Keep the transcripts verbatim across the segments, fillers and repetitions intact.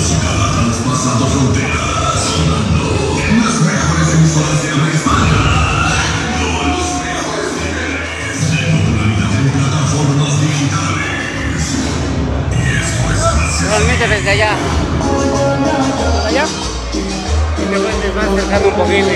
Transmite desde allá. ¿Desde allá? Y te puedes más acercando un poquito.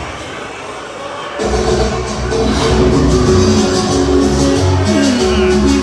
Mm-hmm.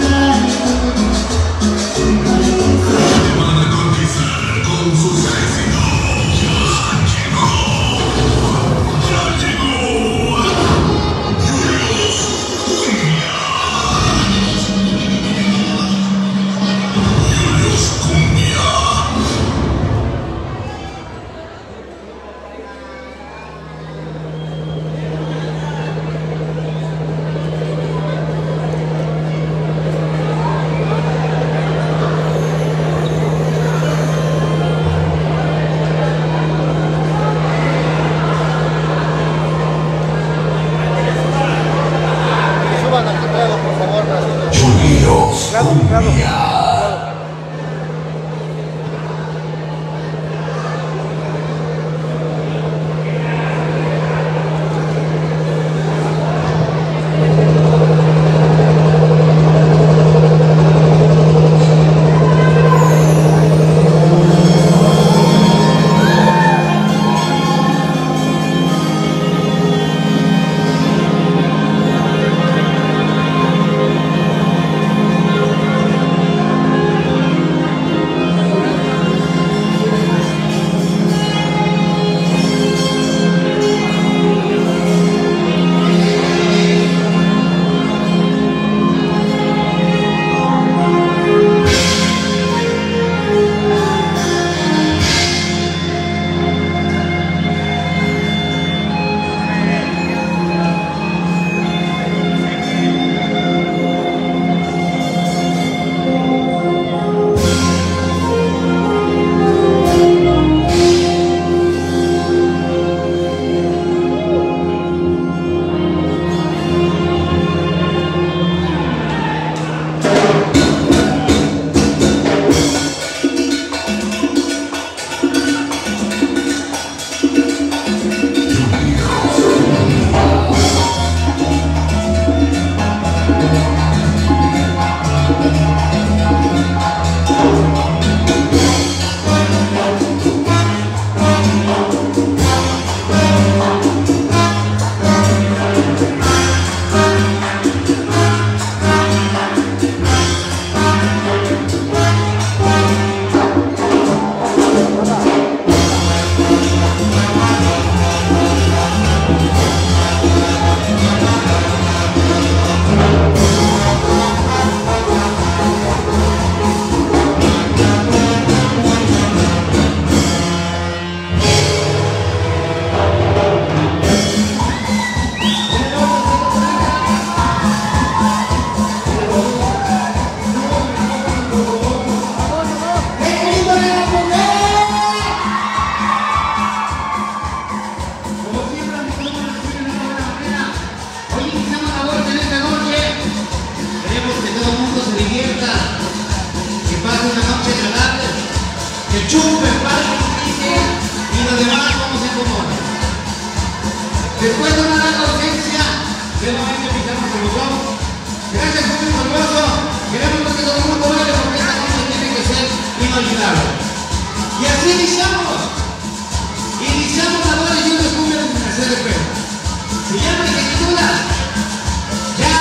Después de una larga ausencia, nuevamente pisamos el botón. Gracias, público hermoso. Queremos que todo el mundo baile porque esta noche tiene que ser inolvidable. Y así iniciamos. Iniciamos la boda y una cumbia de Mercedes de Pedro. Se llama y se titula Ya.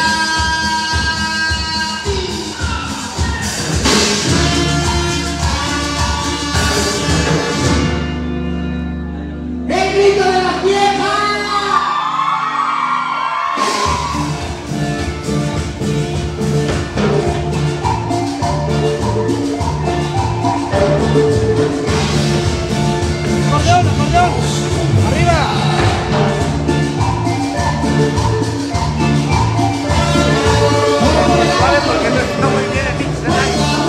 ¡El grito de las viejas! ¡Acordeón, acordeón! ¡Arriba! Vale, porque no está muy bien el mix, ¿verdad?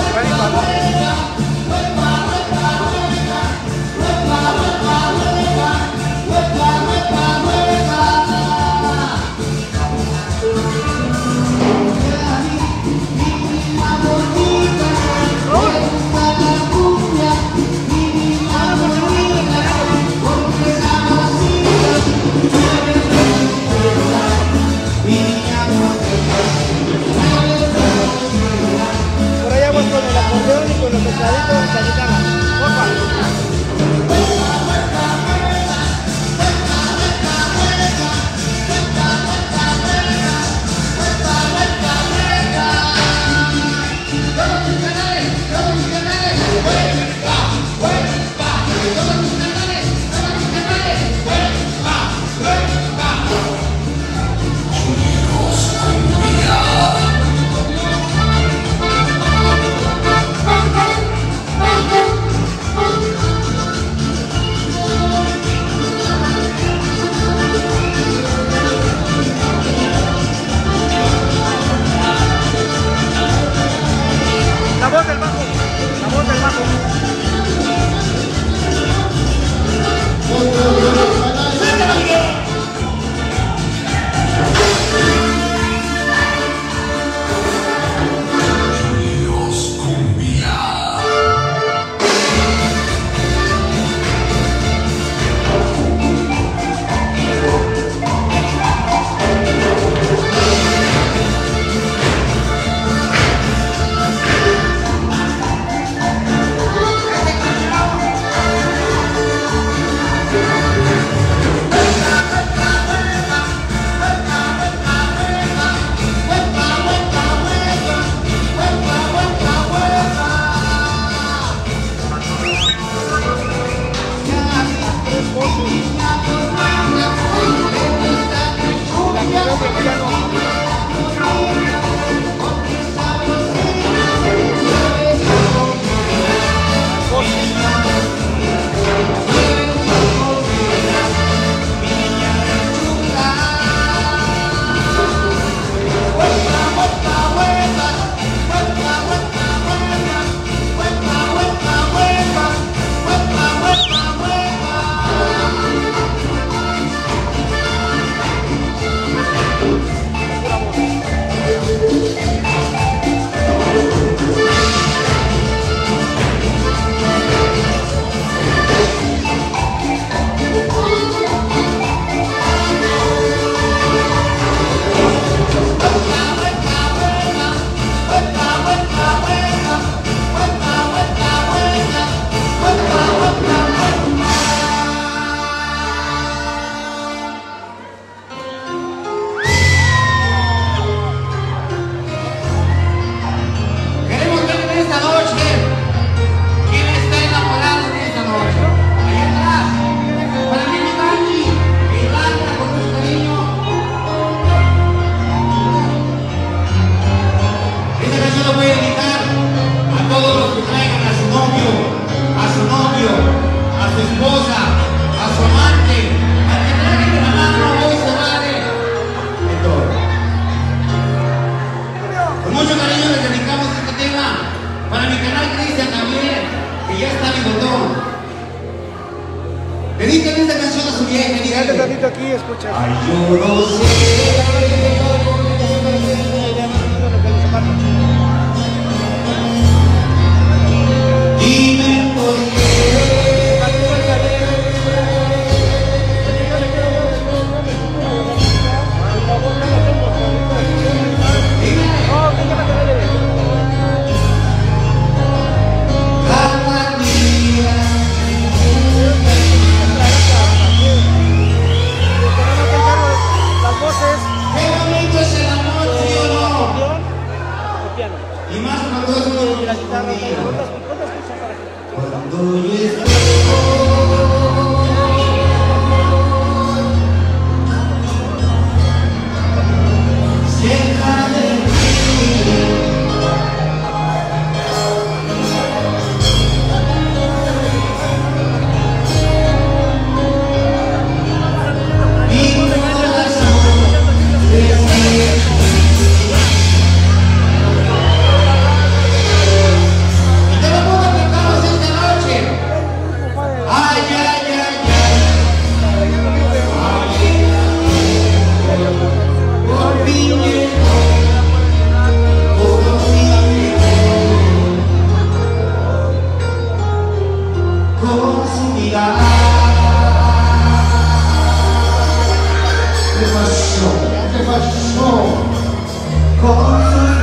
Por allá voy con el acordeón y con los tecladitos de la guitarra. Porfa. La voz del bajo, la voz del bajo. Dedícale esta canción a su vieja. Quédate tantito aquí, escucha. Ay, yo no sé. Dime por qué. ¿Qué pasó? ¿Qué pasó? Con sus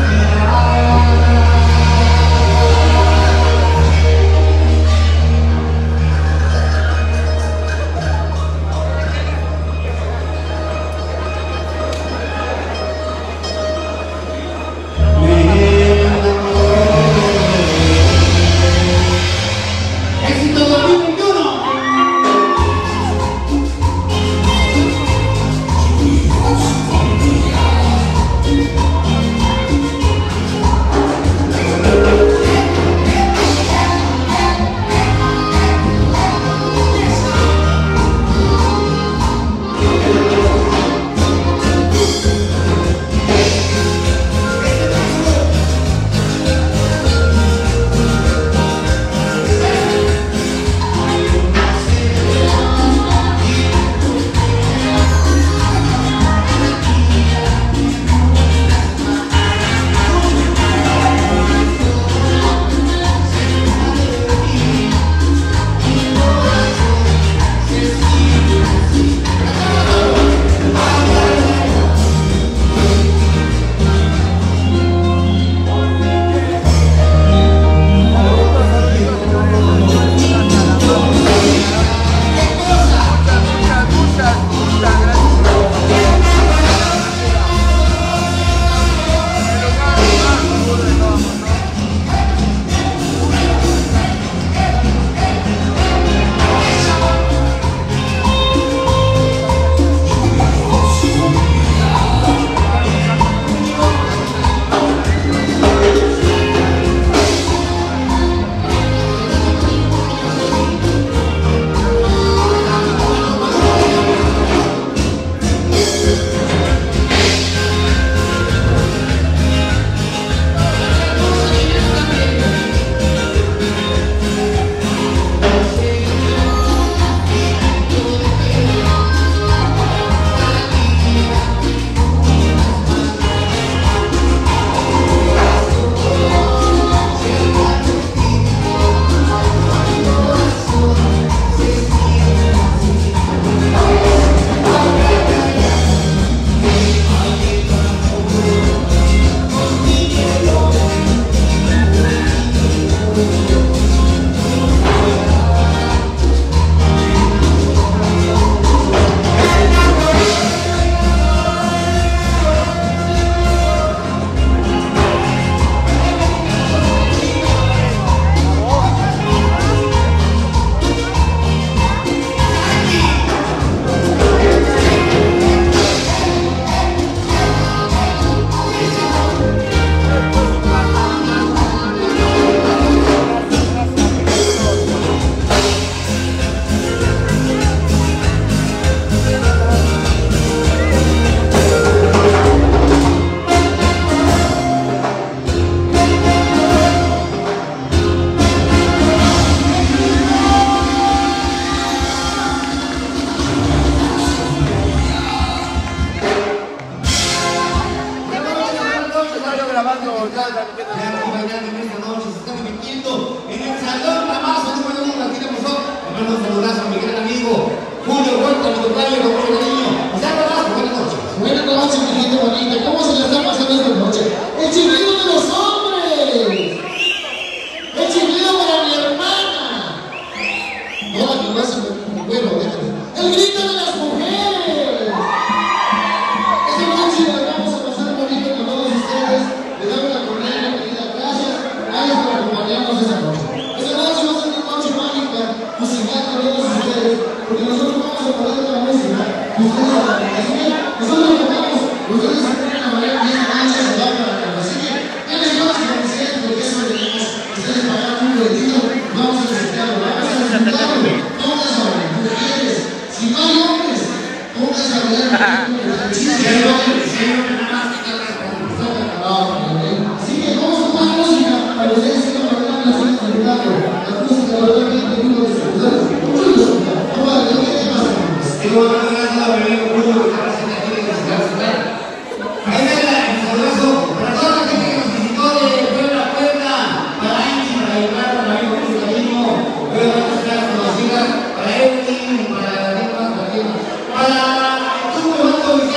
para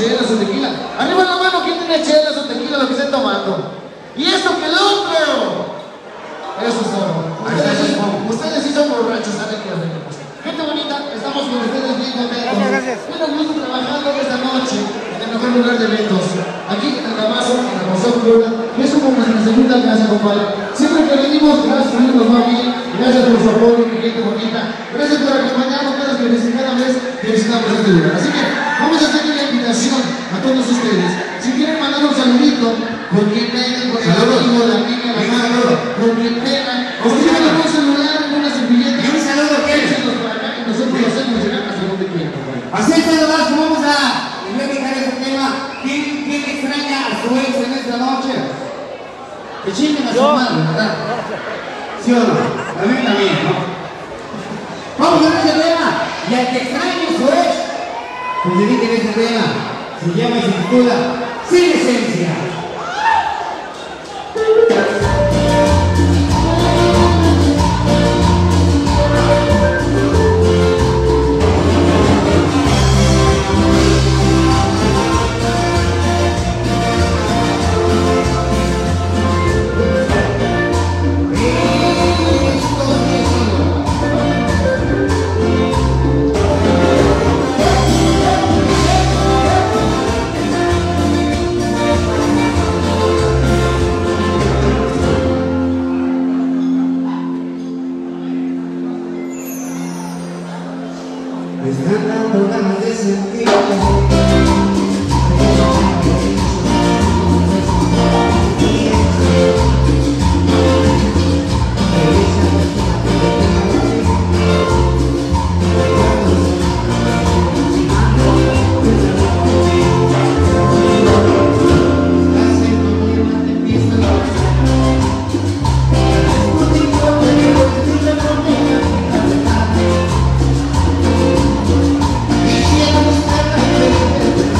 chelas o tequila. Arriba la mano, ¿quién tiene chelas o tequila, lo que estén tomando? Y esto que el otro. Eso es todo. Ustedes, sí, ustedes sí son borrachos, ¿saben qué hacen? Gente bonita, estamos con ustedes bien contentos. Gracias, gracias. Yo nos gusta trabajando esta noche en el mejor lugar de eventos. Aquí en el Damaso, en la Rosón Club, que es como nuestra segunda casa, compadre. Siempre que venimos, gracias por irnos va bien. Gracias por su apoyo, mi gente bonita. Gracias por acompañarnos cada vez que cada vez que visitamos este lugar. Así que vamos a hacer una invitación a todos ustedes. Si quieren mandar un saludito, con quien vengan, con el amigo, la amiga, la madre, con quien vengan, o si tienen un celular, una servilleta, ¿Y un saludo qué? échenos para acá y nosotros lo hacemos llegar hasta donde quieran, compadre. Así es, nomás, vamos a dedicar este tema. ¿Quién, ¿Quién extraña a su ex en esta noche? Que chinguen a su madre, ¿verdad? ¿Sí o no? A mí también, ¿no? Vamos a ver este tema. Y al que extrañe a su ex, pues dediquen este tema. Se llama y se titula Sin Esencia. Me están dando ganas de sentir. Quisiera buscar la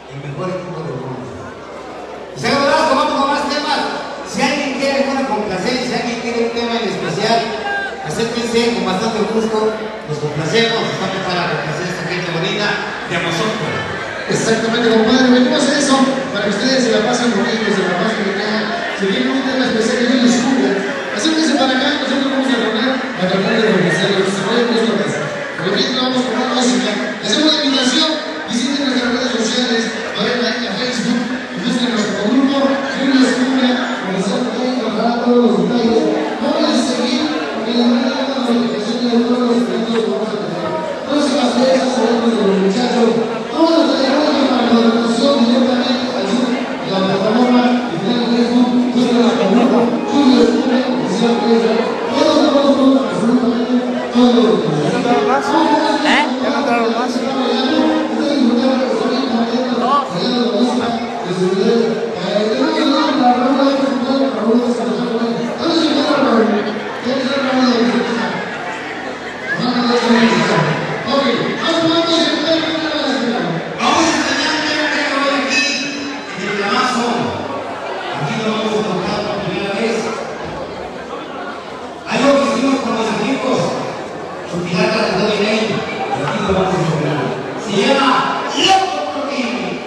el mejor equipo del mundo. Y se vamos con más temas. Si alguien quiere alguna complacencia, si alguien quiere un tema en especial, acérquense con bastante gusto, nos complacemos, estamos para complacer a esta gente bonita de Amazon. Exactamente, compadre, venimos a eso para que ustedes se la pasen bonito, se la pasen de caja. Si viene un tema especial que no les cubra, acérquense para acá, nosotros vamos a poner a tratar de organizar los desarrollos de casa. Por lo tanto, vamos con una música. Hacemos la invitación, visiten nuestras redes sociales, vayan ahí a Facebook, y busquen nuestro grupo, que no les cubra, comenzar a trabajar todos los detalles. Vamos a seguir en la manera de la notificación de todos los eventos que vamos a tener. Próximas fechas, saludos de los muchachos. Todos los teléfonos para la donación directamente al sur de la plataforma y final de Facebook, sobre la plataforma, Julio Escura, oficial Presa, todos nosotros, absolutamente todos los teléfonos. ¿Ya no más? ¿Eh? ¿Ya no entraron más? Se llama Loco por ti.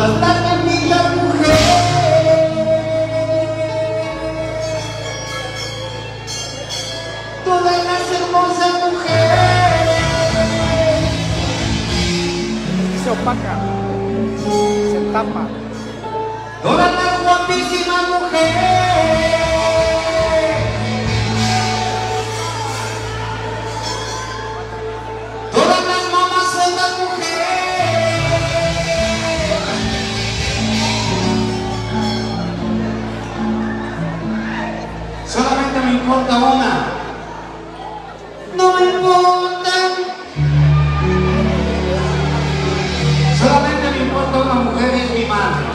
todas las benditas mujeres, todas las hermosas mujeres, Se opaca, se tapa. todas las guapísimas mujeres, todas las mamazonas mujeres, solamente me importa una, no me importan, solamente me importa una mujer y es mi madre.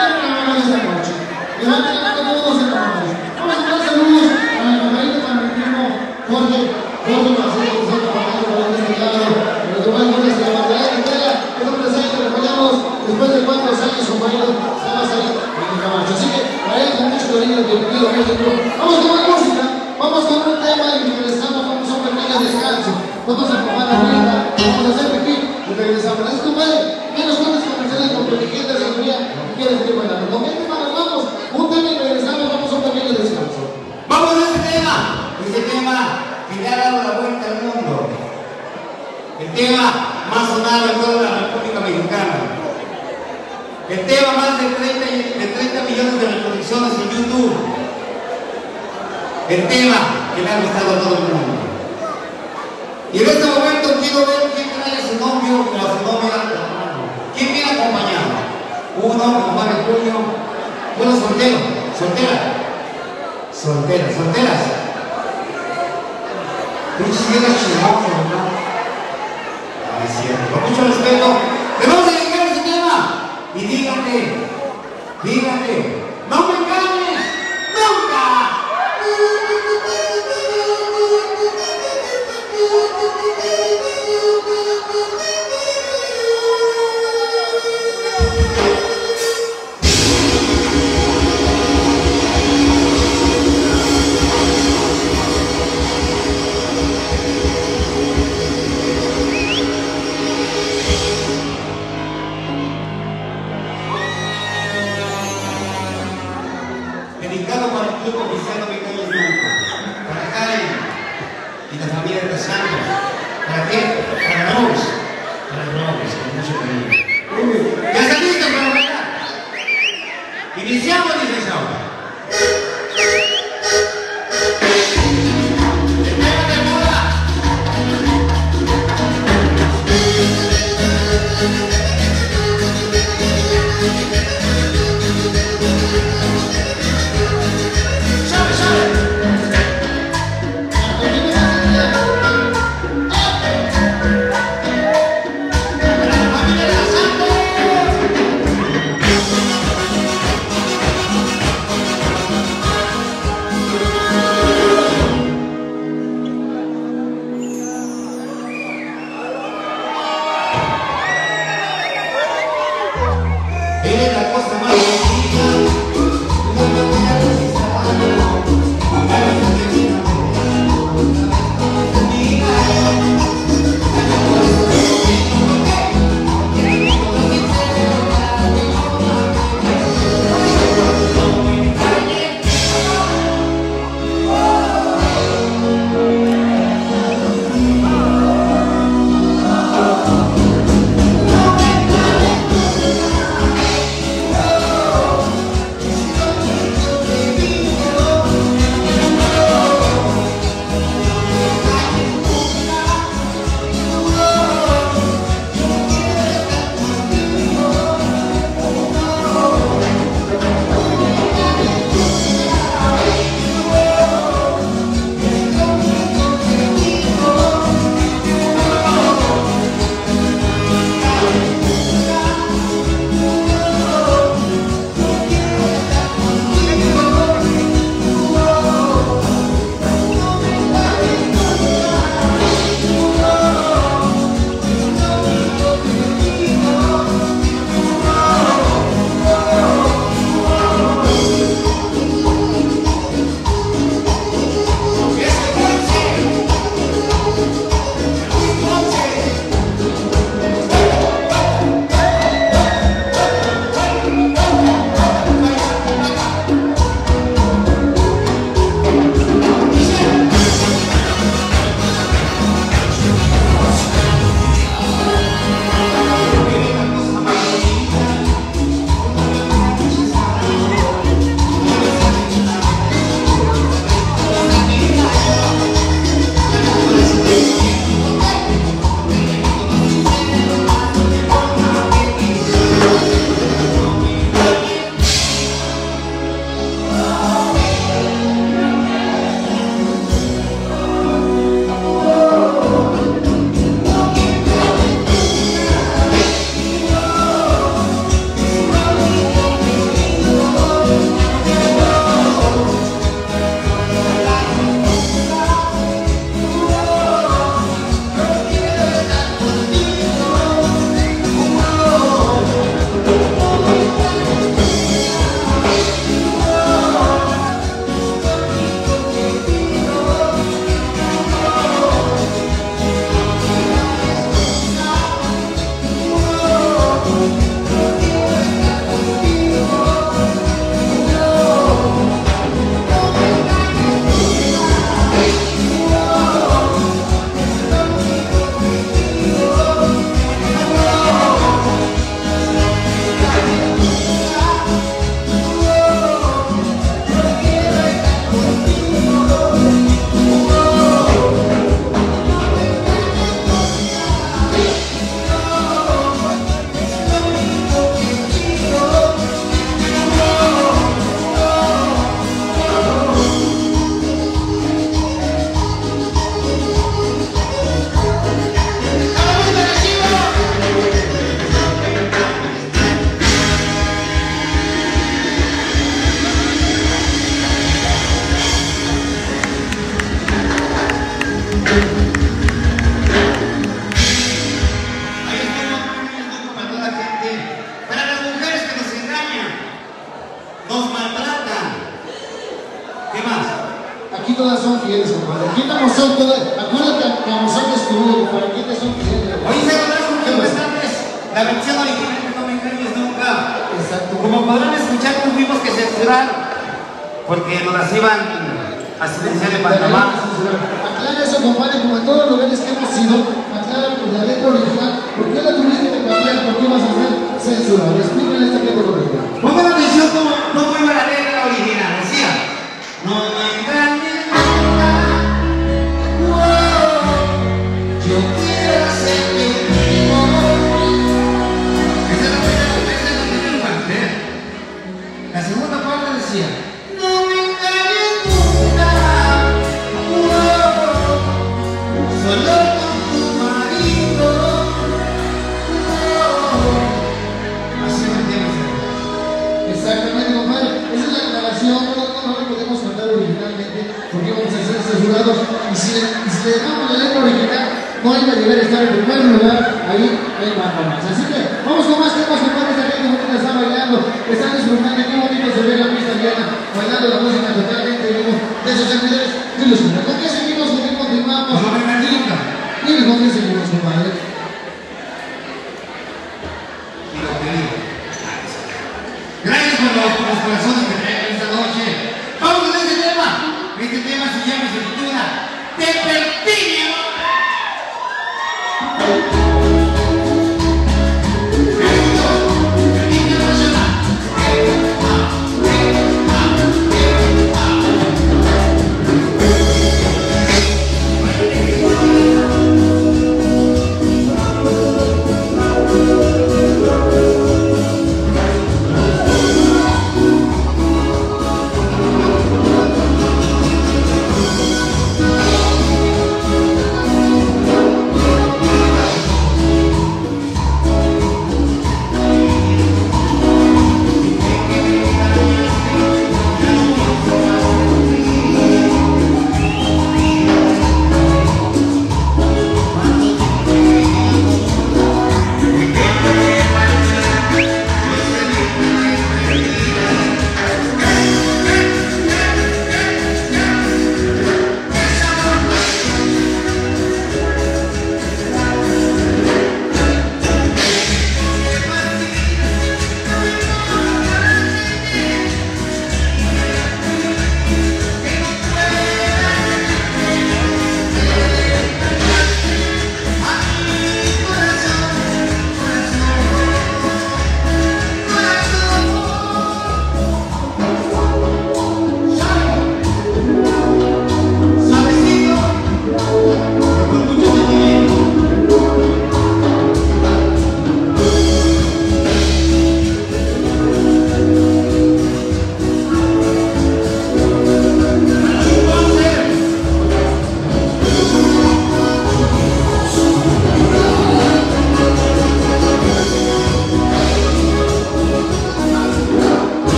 levanten la mano esta noche. Levanten la mano todos esta noche. Vamos a dar saludos a mi compañero, para mi primo Jorge, Jorge Marcelo, que se ha trabajado por este lado. Pero Tomás Gómez de la Bandera de Tela, que no presente, le fallamos después de cuántos años, compañero, se va a salir en el Camacho. Así que, para él, con mucho cariño, te pido México. Vamos con la música, vamos con un tema y regresamos, vamos a un pequeño descanso. Vamos a tomar agüita, vamos a hacer pipí y regresamos. Así que, compadre, menos cuantas comerciales con inteligente seguridad que quieres seguir bailando. ¿Con qué tema nos vamos? Un tema y regresamos, vamos a un pequeño descanso. Vamos a este tema, este tema que le ha dado la vuelta al mundo. El tema más sonado en toda la República Mexicana. El tema más de treinta, de treinta millones de reproducciones en YouTube. El tema que le ha gustado a todo el mundo. Y en este momento quiero ver quién trae a su novio o a su novia. ¿Quién viene acompañado? Uno, compadre Julio. Uno soltero, soltera. Solteras, solteras. Pinches viejas chismosas, ¿verdad? Ah, es cierto. Con mucho respeto. Le vamos a dedicar este tema. Y dígate, dígate, no me engañes, nunca. Dedicado para el club oficial No Me Engañes Nunca, para Karen y la familia de Santos. ¿Para qué? Para Rose, para Rose, con mucho cariño. ¿Ya están listos para bailar? Iniciamos, licenciado. El tema de moda. Eres la cosa más bonita, no me voy a resistir, fieles, compadre. Aquí en Amazon, acuérdate que Amazon es tu, para aquí te son fieles. Oye, ¿se acuerdan con qué bastantes? La versión original que no me engañes nunca. Exacto. Como podrán escuchar, tuvimos que censurar porque nos las iban a silenciar en Panamá. Aclara eso, compadre, como en todos los lugares que hemos ido, aclara pues, la letra original. ¿Por qué la tuviste que cambiar? ¿Por qué vas a hacer censura? Explícale esta que por original. Pongan atención como cómo iba la letra original. Decía, no me engañes nunca, wow, yo quiero ser tu primo. Esa es la primera, esa es la primera parte. La segunda parte decía, no me engañes nunca, wow, solo con tu marido, wow. Así me entiendes. Exactamente, compadre. Esa es la aclaración. No, no, no lo podemos cantar originalmente porque vamos a ser censurados. Y si, y si le dejamos la letra original, no iba a llegar a estar en primer lugar ahí en Panamá. Así que vamos con más temas, compadre. Esta gente bonita está bailando, están disfrutando. Qué bonito se ve la pista llena, bailando la música totalmente vivo de sus servidores. ¿Qué los una? ¿Con qué seguimos? ¿Con qué continuamos? No me engañes nunca. Dime con qué seguimos, compadre. Y lo que digo. Gracias por los, por los corazones.